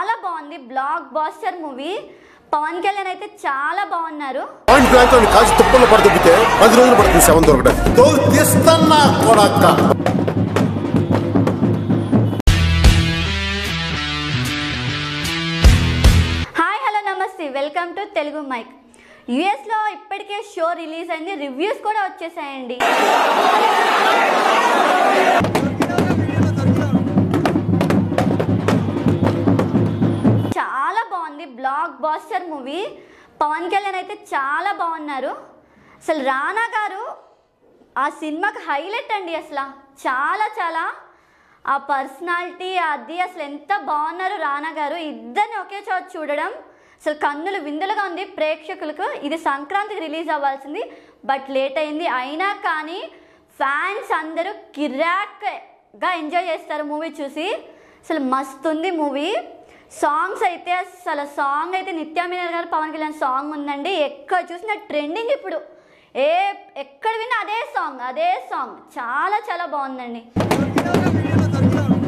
చాలా బాగుంది, blockbuster movie. Pawan Kalyan అయితే చాలా బాగున్నారు. పాయింట్ బ్లాంక్ లో కాల్చి తుప్పల్లో పడుతుంటే 10 రోజులు పడుతుంది శవం దొరకడానికి. తోలు తీస్తన్నా కొడక్క. హాయ్ హలో నమస్తే, వెల్కమ్ టు తెలుగు మైక్. యుఎస్లో ఇప్పటికే షో రిలీజ్ అయింది, రివ్యూస్ కూడా వచ్చేసాయండి. చాలా బాగుంది, blockbuster movie. Pawan Kalyan అయితే చాలా బాగున్నారు. అసలు రానా గారు ఆ సినిమాకి హైలైట్ అండి. అసలు చాలా చాలా ఆ పర్సనాలిటీ అది అసలు ఎంత బాగున్నారు రానా గారు. ఇద్దరిని ఒకే చోట చూడడం అసలు కన్నులు విందులుగా ఉంది ప్రేక్షకులకు. ఇది సంక్రాంతికి రిలీజ్ అవ్వాల్సింది, బట్ లేట్ అయింది. అయినా కానీ ఫ్యాన్స్ అందరూ కిరాక్గా ఎంజాయ్ చేస్తారు మూవీ చూసి. అసలు మస్తు ఉంది మూవీ. సాంగ్స్ అయితే అసలు సాంగ్ అయితే నిత్యా మీనన్ గారు పవన్ కళ్యాణ్ సాంగ్ ఉందండి. ఎక్కడ చూసినా ట్రెండింగ్. ఇప్పుడు ఎక్కడ విన్నా అదే సాంగ్ చాలా చాలా బాగుందండి.